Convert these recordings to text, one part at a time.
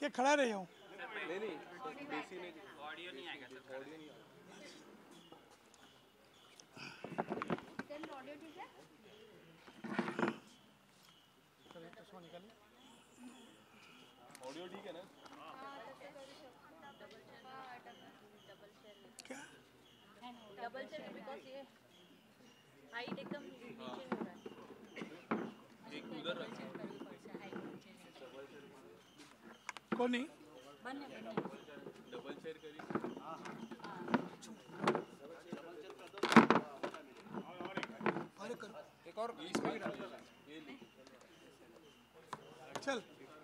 कि खड़ा रह जाऊँ? नहीं नहीं, डीसी ने ऑडियो नहीं आएगा सर, ऑडियो नहीं आएगा। ऑडियो ठीक है? ऑडियो ठीक है ना? क्या डबल चेयर बिकॉज़ ये हाइट एकदम नीचे हो रहा है। एक उधर रख, को नहीं बने डबल चेयर करिए। एक और इसमें भी डाल चल।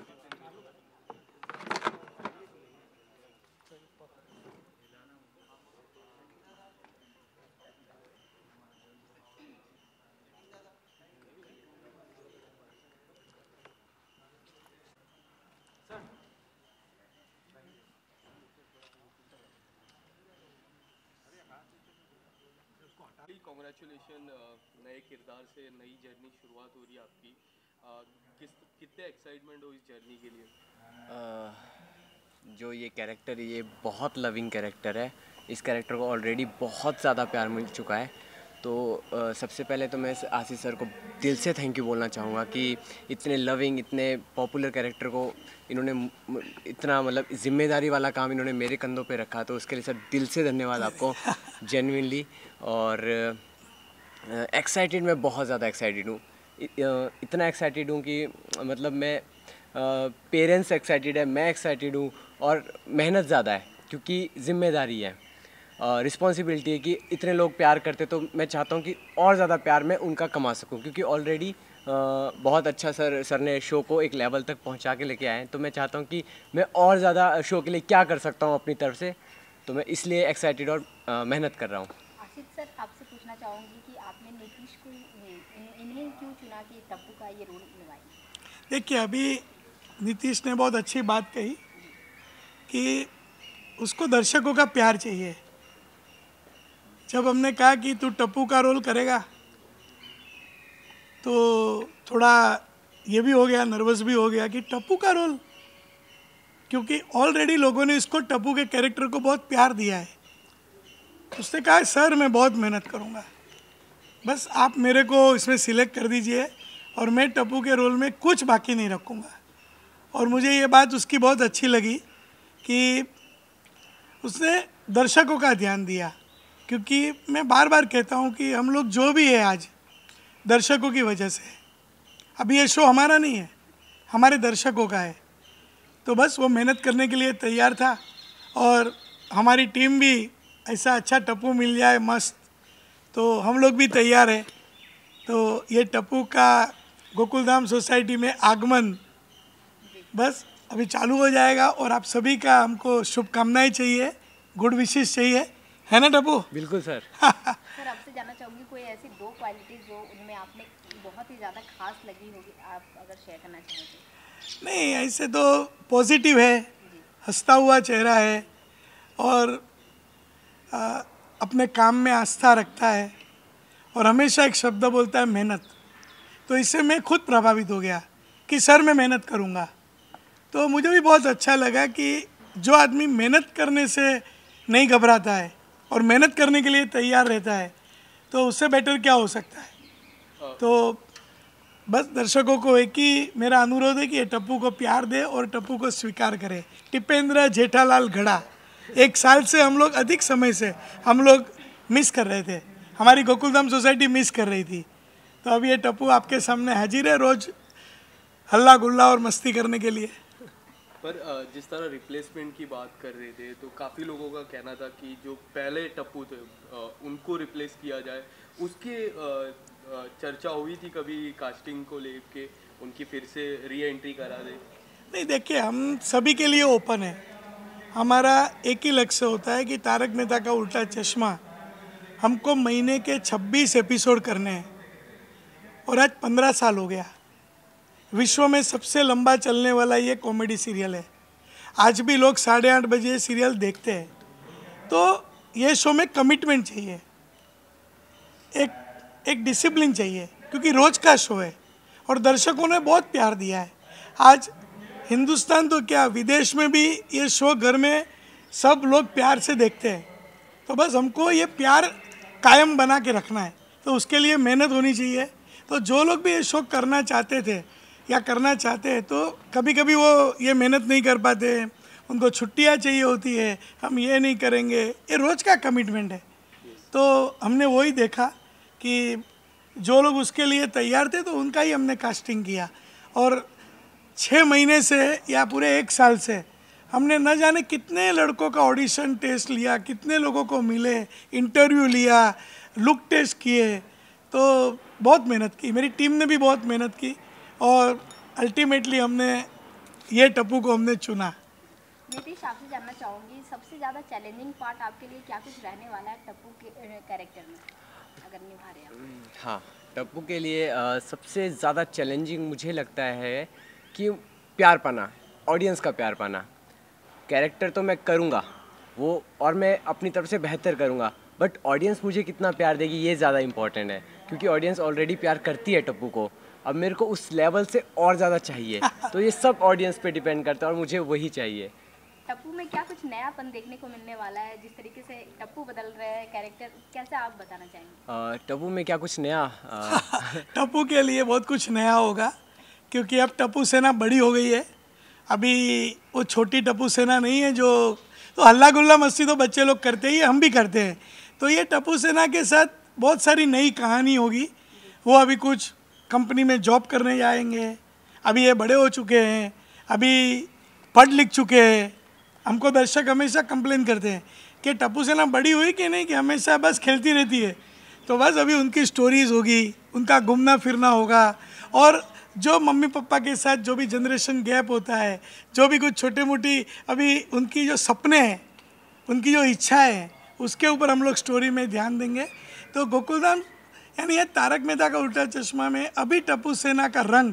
कॉन्ग्रेचुलेशन, नए किरदार से नई जर्नी शुरुआत हो रही है आपकी। कितने एक्साइटमेंट हो इस जर्नी के लिए? जो ये कैरेक्टर है ये बहुत लविंग कैरेक्टर है। इस कैरेक्टर को ऑलरेडी बहुत ज़्यादा प्यार मिल चुका है। तो सबसे पहले तो मैं आशीष सर को दिल से थैंक यू बोलना चाहूँगा कि इतने लविंग, इतने पॉपुलर कैरेक्टर को इन्होंने इतना मतलब जिम्मेदारी वाला काम इन्होंने मेरे कंधों पे रखा। तो उसके लिए सर दिल से धन्यवाद आपको जेन्युइनली। और एक्साइटेड, मैं बहुत ज़्यादा एक्साइटेड हूँ। इतना एक्साइटेड हूँ कि मतलब मैं पेरेंट्स एक्साइटेड है, मैं एक्साइटेड हूँ और मेहनत ज़्यादा है क्योंकि ज़िम्मेदारी है, रिस्पॉन्सिबिलिटी है कि इतने लोग प्यार करते। तो मैं चाहता हूँ कि और ज़्यादा प्यार मैं उनका कमा सकूँ क्योंकि ऑलरेडी बहुत अच्छा सर ने शो को एक लेवल तक पहुँचा के लेके आए हैं। तो मैं चाहता हूँ कि मैं और ज़्यादा शो के लिए क्या कर सकता हूँ अपनी तरफ से। तो मैं इसलिए एक्साइटेड और मेहनत कर रहा हूँ। आशीष सर, आपसे पूछना चाहूँगी कि आपने नीतीश को इन्हें क्यों चुना कि टप्पू का ये रोल निभाएं? देखिए, अभी नीतीश ने बहुत अच्छी बात कही कि उसको दर्शकों का प्यार चाहिए। जब हमने कहा कि तू टप्पू का रोल करेगा तो थोड़ा ये भी हो गया, नर्वस भी हो गया कि टप्पू का रोल, क्योंकि ऑलरेडी लोगों ने इसको टप्पू के कैरेक्टर को बहुत प्यार दिया है। उसने कहा सर मैं बहुत मेहनत करूँगा, बस आप मेरे को इसमें सिलेक्ट कर दीजिए और मैं टप्पू के रोल में कुछ बाकी नहीं रखूँगा। और मुझे ये बात उसकी बहुत अच्छी लगी कि उसने दर्शकों का ध्यान दिया, क्योंकि मैं बार बार कहता हूँ कि हम लोग जो भी है आज दर्शकों की वजह से। अभी ये शो हमारा नहीं है, हमारे दर्शकों का है। तो बस वो मेहनत करने के लिए तैयार था और हमारी टीम भी ऐसा अच्छा टप्पू मिल जाए मस्त, तो हम लोग भी तैयार हैं। तो ये टप्पू का गोकुलधाम सोसाइटी में आगमन बस अभी चालू हो जाएगा और आप सभी का हमको शुभकामनाएं चाहिए, गुड विशेस चाहिए, है ना टप्पू? बिल्कुल सर। सर, आपसे जानना चाहूँगी कोई ऐसी दो क्वालिटीज जो उनमें आपने बहुत ही ज़्यादा खास लगी होगी, आप अगर शेयर करना चाहें तो? नहीं, ऐसे तो पॉजिटिव है, हंसता हुआ चेहरा है और अपने काम में आस्था रखता है और हमेशा एक शब्द बोलता है मेहनत। तो इससे मैं खुद प्रभावित हो गया कि सर मैं मेहनत करूँगा। तो मुझे भी बहुत अच्छा लगा कि जो आदमी मेहनत करने से नहीं घबराता है और मेहनत करने के लिए तैयार रहता है तो उससे बेटर क्या हो सकता है। तो बस दर्शकों को एक ही मेरा अनुरोध है कि ये टप्पू को प्यार दे और टप्पू को स्वीकार करे। टिपेंद्र जेठालाल गढ़ा, 1 साल से हम लोग, अधिक समय से हम लोग मिस कर रहे थे, हमारी गोकुलधाम सोसाइटी मिस कर रही थी। तो अब ये टप्पू आपके सामने हाजिर है, रोज हल्ला गुल्ला और मस्ती करने के लिए। पर जिस तरह रिप्लेसमेंट की बात कर रहे थे तो काफ़ी लोगों का कहना था कि जो पहले टप्पू थे उनको रिप्लेस किया जाए। उसकी चर्चा हुई थी कभी कास्टिंग को लेके, उनकी फिर से री एंट्री करा दे? नहीं, देखिए हम सभी के लिए ओपन है। हमारा एक ही लक्ष्य होता है कि तारक मेहता का उल्टा चश्मा हमको महीने के 26 एपिसोड करने हैं और आज 15 साल हो गया। विश्व में सबसे लंबा चलने वाला ये कॉमेडी सीरियल है। आज भी लोग 8:30 बजे सीरियल देखते हैं। तो ये शो में कमिटमेंट चाहिए, एक डिसिप्लिन चाहिए, क्योंकि रोज का शो है और दर्शकों ने बहुत प्यार दिया है। आज हिंदुस्तान तो क्या, विदेश में भी ये शो घर में सब लोग प्यार से देखते हैं। तो बस हमको ये प्यार कायम बना के रखना है, तो उसके लिए मेहनत होनी चाहिए। तो जो लोग भी ये शो करना चाहते थे या करना चाहते हैं, तो कभी कभी वो ये मेहनत नहीं कर पाते, उनको छुट्टियाँ चाहिए होती है, हम ये नहीं करेंगे, ये रोज़ का कमिटमेंट है। तो हमने वही देखा कि जो लोग उसके लिए तैयार थे तो उनका ही हमने कास्टिंग किया। और 6 महीने से या पूरे 1 साल से हमने न जाने कितने लड़कों का ऑडिशन टेस्ट लिया, कितने लोगों को मिले, इंटरव्यू लिया, लुक टेस्ट किए। तो बहुत मेहनत की, मेरी टीम ने भी बहुत मेहनत की और अल्टीमेटली हमने ये टप्पू को हमने चुना। नीतीश, आपसे जानना चाहूँगी सबसे ज़्यादा चैलेंजिंग पार्ट आपके लिए क्या कुछ रहने वाला है टप्पू के कैरेक्टर में, अगर निभा रहे हैं? हाँ, टप्पू के लिए सबसे ज़्यादा चैलेंजिंग मुझे लगता है कि प्यार पाना, ऑडियंस का प्यार पाना। कैरेक्टर तो मैं करूँगा वो, और मैं अपनी तरफ से बेहतर करूँगा, बट ऑडियंस मुझे कितना प्यार देगी ये ज़्यादा इम्पॉर्टेंट है, क्योंकि ऑडियंस ऑलरेडी प्यार करती है टप्पू को। अब मेरे को उस लेवल से और ज़्यादा चाहिए, तो ये सब ऑडियंस पे डिपेंड करता है और मुझे वही चाहिए। टप्पू में क्या कुछ नयापन देखने को मिलने वाला है? जिस तरीके से टप्पू बदल रहे हैं कैरेक्टर, कैसे आप बताना चाहेंगे? टप्पू में क्या कुछ नया? टप्पू के लिए बहुत कुछ नया होगा, क्योंकि अब टप्पू सेना बड़ी हो गई है। अभी वो छोटी टप्पू सेना नहीं है जो, तो हल्ला गुल्ला मस्ती तो बच्चे लोग करते ही, हम भी करते हैं। तो ये टप्पू सेना के साथ बहुत सारी नई कहानी होगी। वो अभी कुछ कंपनी में जॉब करने जाएंगे, अभी ये बड़े हो चुके हैं, अभी पढ़ लिख चुके हैं। हमको दर्शक हमेशा कंप्लेन करते हैं कि टप्पू सेना बड़ी हुई कि नहीं, कि हमेशा बस खेलती रहती है। तो बस अभी उनकी स्टोरीज़ होगी, उनका घूमना फिरना होगा, और जो मम्मी पापा के साथ जो भी जनरेशन गैप होता है, जो भी कुछ छोटे मोटी अभी उनकी जो सपने हैं, उनकी जो इच्छाएं हैं, उसके ऊपर हम लोग स्टोरी में ध्यान देंगे। तो गोकुलधाम यानी ये तारक मेहता का उल्टा चश्मा में अभी टप्पू सेना का रंग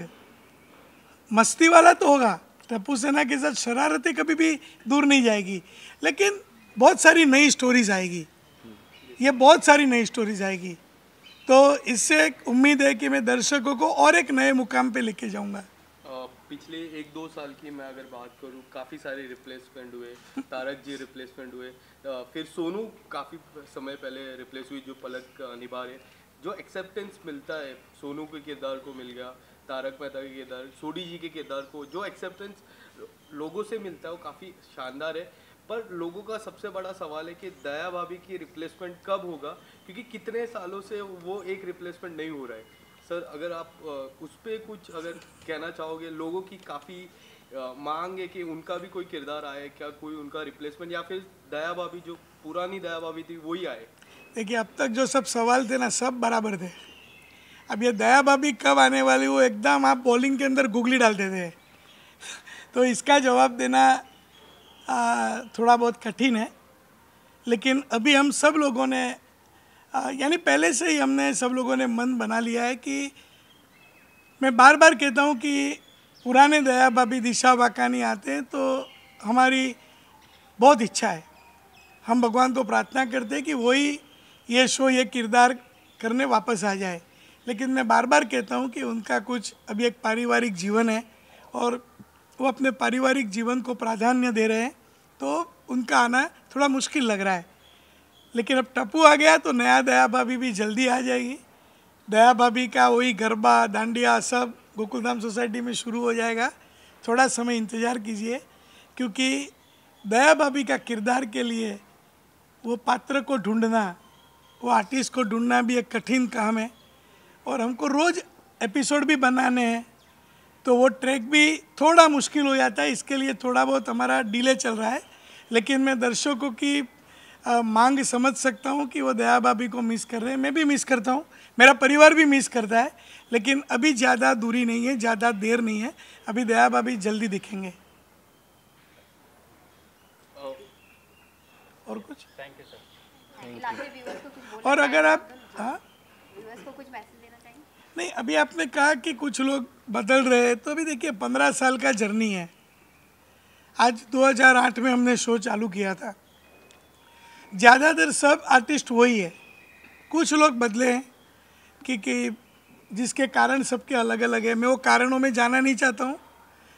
मस्ती वाला तो होगा, टप्पू सेना के साथ शरारतें कभी भी दूर नहीं जाएगी, लेकिन बहुत सारी नई स्टोरीज आएगी, ये बहुत सारी नई स्टोरीज आएगी। तो इससे एक उम्मीद है कि मैं दर्शकों को और एक नए मुकाम पे लेके जाऊंगा। पिछले 1-2 साल की मैं अगर बात करूँ, काफ़ी सारे रिप्लेसमेंट हुए, तारक जी रिप्लेसमेंट हुए, फिर सोनू काफ़ी समय पहले रिप्लेस हुई जो पलक निभा रहे। जो एक्सेप्टेंस मिलता है सोनू के किरदार को मिल गया, तारक मेहता के किरदार, सोडी जी के किरदार को जो एक्सेप्टेंस लोगों से मिलता है वो काफ़ी शानदार है। पर लोगों का सबसे बड़ा सवाल है कि दया भाभी की रिप्लेसमेंट कब होगा, क्योंकि कितने सालों से वो एक रिप्लेसमेंट नहीं हो रहा है। सर, अगर आप उस पर कुछ अगर कहना चाहोगे, लोगों की काफ़ी मांग है कि उनका भी कोई किरदार आए, क्या कोई उनका रिप्लेसमेंट, या फिर दया भाभी जो पुरानी दया भाभी थी वही आए? देखिए, अब तक जो सब सवाल थे ना, सब बराबर थे। अब ये दया भाभी कब आने वाली, वो एकदम आप बॉलिंग के अंदर गुगली डालते थे। तो इसका जवाब देना थोड़ा बहुत कठिन है, लेकिन अभी हम सब लोगों ने यानी पहले से ही हमने सब लोगों ने मन बना लिया है कि मैं बार बार कहता हूँ कि पुराने दया भाभी दिशा वाकानी आते हैं तो हमारी बहुत इच्छा है, हम भगवान को प्रार्थना करते हैं कि वही ये शो, ये किरदार करने वापस आ जाए। लेकिन मैं बार बार कहता हूँ कि उनका कुछ अभी एक पारिवारिक जीवन है और वो अपने पारिवारिक जीवन को प्राधान्य दे रहे हैं, तो उनका आना थोड़ा मुश्किल लग रहा है। लेकिन अब टप्पू आ गया तो नया दया भाभी भी जल्दी आ जाएगी। दया भाभी का वही गरबा, डांडिया सब गोकुलधाम सोसाइटी में शुरू हो जाएगा। थोड़ा समय इंतज़ार कीजिए, क्योंकि दया भाभी का किरदार के लिए वो पात्र को ढूंढना, वो आर्टिस्ट को ढूंढना भी एक कठिन काम है, और हमको रोज़ एपिसोड भी बनाने हैं, तो वो ट्रैक भी थोड़ा मुश्किल हो जाता है। इसके लिए थोड़ा बहुत हमारा डिले चल रहा है, लेकिन मैं दर्शकों की मांग समझ सकता हूँ कि वो दया भाभी को मिस कर रहे हैं। मैं भी मिस करता हूँ, मेरा परिवार भी मिस करता है, लेकिन अभी ज़्यादा दूरी नहीं है, ज़्यादा देर नहीं है, अभी दया भाभी जल्दी दिखेंगे। और कुछ? Thank you sir. और अगर आप व्यूअर्स को कुछ मैसेज देना चाहिए? नहीं, अभी आपने कहा कि कुछ लोग बदल रहे हैं, तो अभी देखिए 15 साल का जर्नी है। आज 2008 में हमने शो चालू किया था, ज़्यादातर सब आर्टिस्ट वही है, कुछ लोग बदले हैं कि जिसके कारण सबके अलग अलग है। मैं वो कारणों में जाना नहीं चाहता हूँ,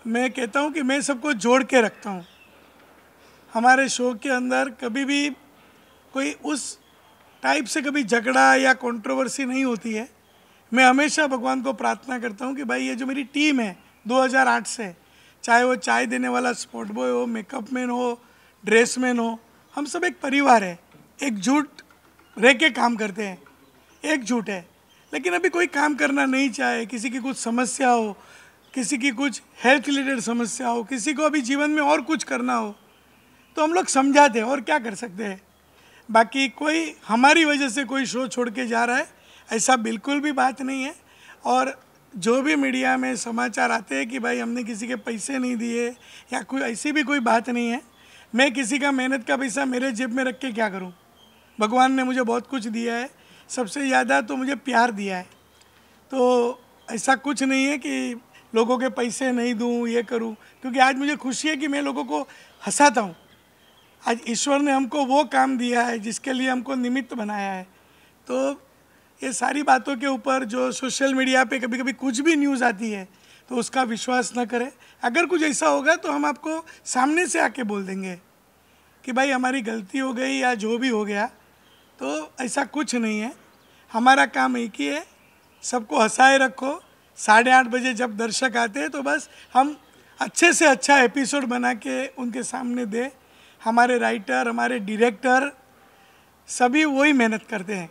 मैं कहता हूँ कि मैं सबको जोड़ के रखता हूँ। हमारे शो के अंदर कभी भी कोई उस टाइप से कभी झगड़ा या कंट्रोवर्सी नहीं होती है। मैं हमेशा भगवान को प्रार्थना करता हूँ कि भाई ये जो मेरी टीम है 2008 से, चाहे वो चाय देने वाला स्पॉट बॉय हो, मेकअप मैन हो, ड्रेसमैन हो, हम सब एक परिवार है, एकजुट रह के काम करते हैं, एकजुट है। लेकिन अभी कोई काम करना नहीं चाहे, किसी की कुछ समस्या हो, किसी की कुछ हेल्थ रिलेटेड समस्या हो, किसी को अभी जीवन में और कुछ करना हो, तो हम लोग समझाते हैं और क्या कर सकते हैं। बाकी कोई हमारी वजह से कोई शो छोड़ के जा रहा है ऐसा बिल्कुल भी बात नहीं है। और जो भी मीडिया में समाचार आते हैं कि भाई हमने किसी के पैसे नहीं दिए या कोई ऐसी भी कोई बात नहीं है। मैं किसी का मेहनत का पैसा मेरे जेब में रख के क्या करूं? भगवान ने मुझे बहुत कुछ दिया है, सबसे ज़्यादा तो मुझे प्यार दिया है। तो ऐसा कुछ नहीं है कि लोगों के पैसे नहीं दूं, ये करूं, क्योंकि आज मुझे खुशी है कि मैं लोगों को हंसाता हूं। आज ईश्वर ने हमको वो काम दिया है जिसके लिए हमको निमित्त बनाया है। तो ये सारी बातों के ऊपर जो सोशल मीडिया पे कभी कभी कुछ भी न्यूज़ आती है तो उसका विश्वास न करें। अगर कुछ ऐसा होगा तो हम आपको सामने से आके बोल देंगे कि भाई हमारी गलती हो गई या जो भी हो गया, तो ऐसा कुछ नहीं है। हमारा काम एक ही है, सबको हंसाए रखो। 8:30 बजे जब दर्शक आते हैं तो बस हम अच्छे से अच्छा एपिसोड बना के उनके सामने दें। हमारे राइटर, हमारे डायरेक्टर सभी वही मेहनत करते हैं।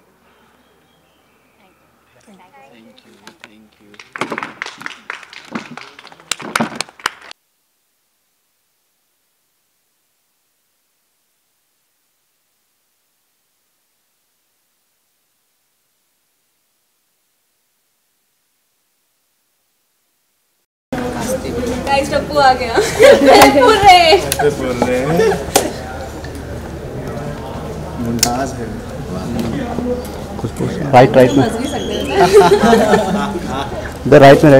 Thank you. गाइस टप्पू आ गया। पूरे मुमताज है। राइट में हंस भी सकते हैं इधर राइट में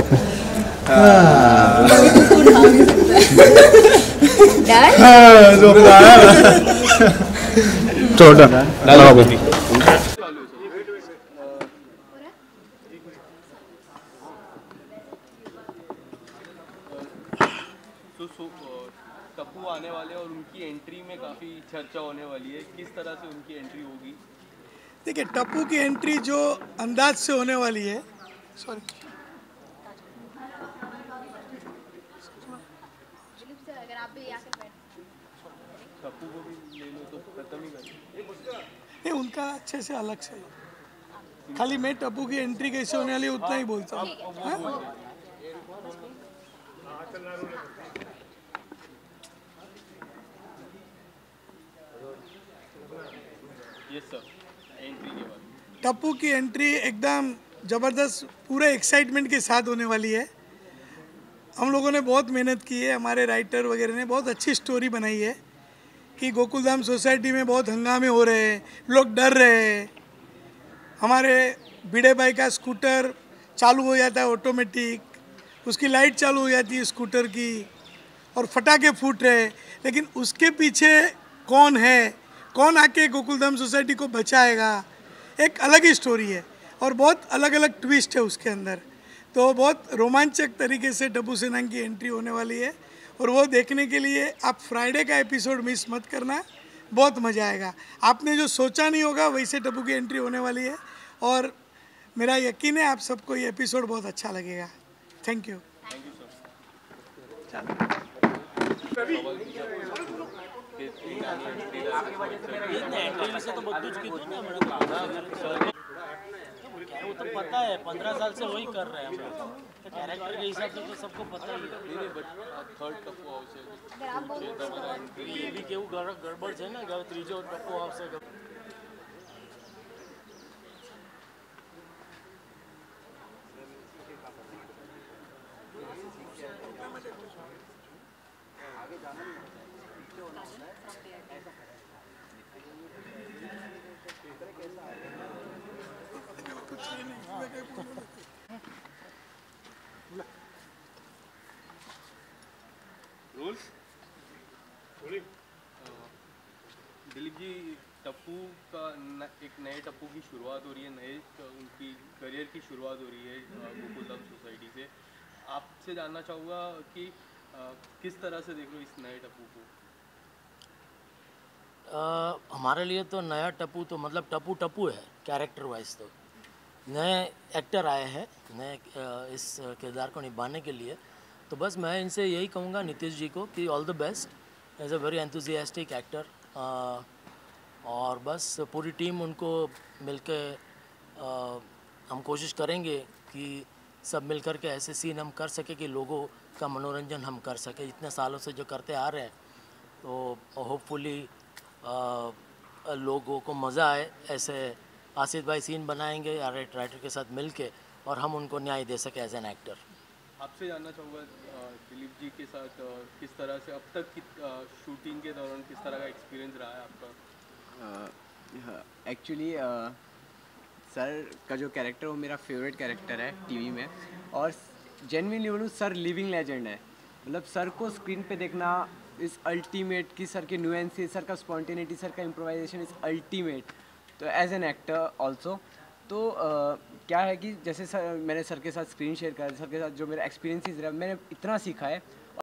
टप्पू आने वाले और उनकी एंट्री में काफ़ी चर्चा होने वाली है, किस तरह से उनकी एंट्री होगी? देखिए, टप्पू की एंट्री जो अंदाज से होने वाली है, सॉरी अगर आप भी आकर बैठ टप्पू को भी ले लो तो खत्म ही कर। नहीं, उनका अच्छे से अलग से, खाली मैं टप्पू की एंट्री कैसे होने वाली है उतना ही बोलता हूँ। यस सर, एंट्री के बाद टप्पू की एंट्री एकदम ज़बरदस्त, पूरे एक्साइटमेंट के साथ होने वाली है। हम लोगों ने बहुत मेहनत की है, हमारे राइटर वगैरह ने बहुत अच्छी स्टोरी बनाई है कि गोकुलधाम सोसाइटी में बहुत हंगामे हो रहे हैं, लोग डर रहे हैं। हमारे भिड़े भाई का स्कूटर चालू हो जाता है ऑटोमेटिक, उसकी लाइट चालू हो जाती है स्कूटर की, और फटाके फूट रहे, लेकिन उसके पीछे कौन है, कौन आके गोकुलधाम सोसाइटी को बचाएगा, एक अलग ही स्टोरी है और बहुत अलग अलग ट्विस्ट है उसके अंदर। तो बहुत रोमांचक तरीके से टप्पू सेनानी की एंट्री होने वाली है और वो देखने के लिए आप फ्राइडे का एपिसोड मिस मत करना, बहुत मज़ा आएगा। आपने जो सोचा नहीं होगा वैसे टप्पू की एंट्री होने वाली है और मेरा यकीन है आप सबको ये एपिसोड बहुत अच्छा लगेगा। Thank you. वो तो पता है, 15 साल से वही कर रहे हैं हम लोग, तो कैरेक्टर के हिसाब से तो सबको पता ही है। नहीं बट थर्ड टप्पू हाउस है, ये भी केवू गड़बड़ है ना, त्रीजो टप्पू हाउस है। दिलीप जी, टप्पू का एक नए टप्पू की शुरुआत हो रही है, नए उनकी करियर की शुरुआत हो रही है गोकुलधाम सोसाइटी से। आपसे जानना चाहूँगा कि किस तरह से देख रहे हो इस नए टप्पू को? हमारे लिए तो नया टप्पू तो मतलब टप्पू टप्पू है कैरेक्टर वाइज। तो नए एक्टर आए हैं नए इस किरदार को निभाने के लिए। तो बस मैं इनसे यही कहूँगा नीतीश जी को कि all the best as a very enthusiastic actor. और बस पूरी टीम उनको मिलके हम कोशिश करेंगे कि सब मिलकर के ऐसे सीन हम कर सके कि लोगों का मनोरंजन हम कर सके इतने सालों से जो करते आ रहे हैं। तो होपफुली लोगों को मज़ा आए। ऐसे आसिफ भाई सीन बनाएंगे राइटर के साथ मिलके और हम उनको न्याय दे सके एज एन एक्टर। आपसे जानना चाहूँगा दिलीप जी के साथ किस तरह से अब तक की शूटिंग के दौरान किस तरह का एक्सपीरियंस रहा है आपका? एक्चुअली सर का जो कैरेक्टर वो मेरा फेवरेट कैरेक्टर है टीवी में। और जेन्युइनली बोलूँ सर लिविंग लेजेंड है। मतलब सर को स्क्रीन पे देखना इज़ अल्टीमेट कि सर के न्यूएंसेस, सर का स्पॉन्टेनिटी, सर का इम्प्रोवाइजेशन इज़ अल्टीमेट। तो एज एन एक्टर ऑल्सो तो क्या है कि जैसे सर मैंने सर के साथ स्क्रीन शेयर करा, सर के साथ जो मेरा एक्सपीरियंसेस रहा मैंने इतना सीखा है।